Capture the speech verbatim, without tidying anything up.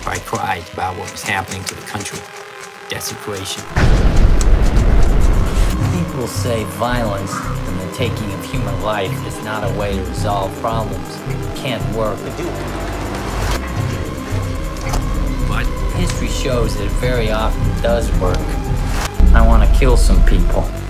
I cried about what was happening to the country. Desecration. People say violence and the taking of human life is not a way to resolve problems. It can't work. But history shows that it very often does work. I want to kill some people.